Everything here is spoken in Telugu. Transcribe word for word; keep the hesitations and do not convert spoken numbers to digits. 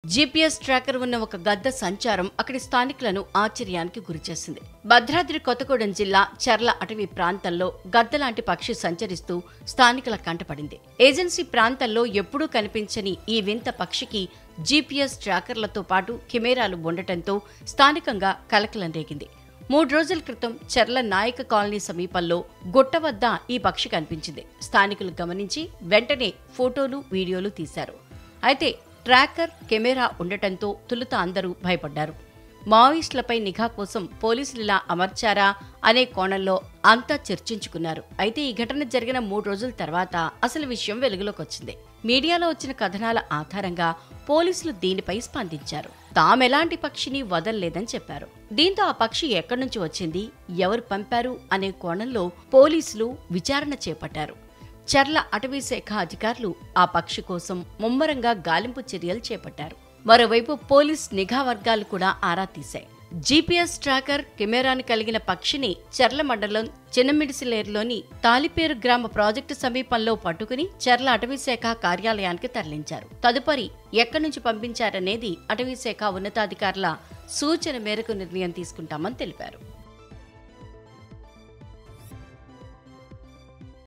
జీపీఎస్ ట్రాకర్ ఉన్న ఒక గద్ద సంచారం అక్కడి స్థానికులను ఆశ్చర్యానికి గురిచేసింది. భద్రాద్రి కొత్తగూడెం జిల్లా చర్ల అటవీ ప్రాంతంలో గద్దలాంటి పక్షి సంచరిస్తూ స్థానికుల కంటపడింది. ఏజెన్సీ ప్రాంతంలో ఎప్పుడూ కనిపించని ఈ వింత పక్షికి జీపీఎస్ ట్రాకర్లతో పాటు కెమెరాలు ఉండటంతో స్థానికంగా కలకలం రేగింది. మూడు రోజుల క్రితం చర్ల నాయక కాలనీ సమీపంలో గుట్ట వద్ద ఈ పక్షి కనిపించింది. స్థానికులు గమనించి వెంటనే ఫోటోలు, వీడియోలు తీశారు. అయితే ట్రాకర్, కెమెరా ఉండటంతో తొలుత అందరూ భయపడ్డారు. మావోయిస్టులపై నిఘా కోసం పోలీసులిలా అమర్చారా అనే కోణంలో అంతా చర్చించుకున్నారు. అయితే ఈ ఘటన జరిగిన మూడు రోజుల తర్వాత అసలు విషయం వెలుగులోకి వచ్చింది. మీడియాలో వచ్చిన కథనాల ఆధారంగా పోలీసులు దీనిపై స్పందించారు. తామెలాంటి పక్షిని వదల్లేదని చెప్పారు. దీంతో ఆ పక్షి ఎక్కడి నుంచి వచ్చింది, ఎవరు పంపారు అనే కోణంలో పోలీసులు విచారణ చేపట్టారు. చర్ల అటవీశాఖ అధికారులు ఆ పక్షి కోసం ముమ్మరంగా గాలింపు చర్యలు చేపట్టారు. మరోవైపు పోలీస్ నిఘా వర్గాలు కూడా ఆరా తీశాయి. జీపీఎస్ ట్రాకర్, కెమెరాను కలిగిన పక్షిని చర్ల మండలం చిన్నమిడిసిలేరులోని తాలిపేరు గ్రామ ప్రాజెక్టు సమీపంలో పట్టుకుని చర్ల అటవీశాఖ కార్యాలయానికి తరలించారు. తదుపరి ఎక్కడి నుంచి పంపించారనేది అటవీశాఖ ఉన్నతాధికారుల సూచన మేరకు నిర్ణయం తీసుకుంటామని తెలిపారు.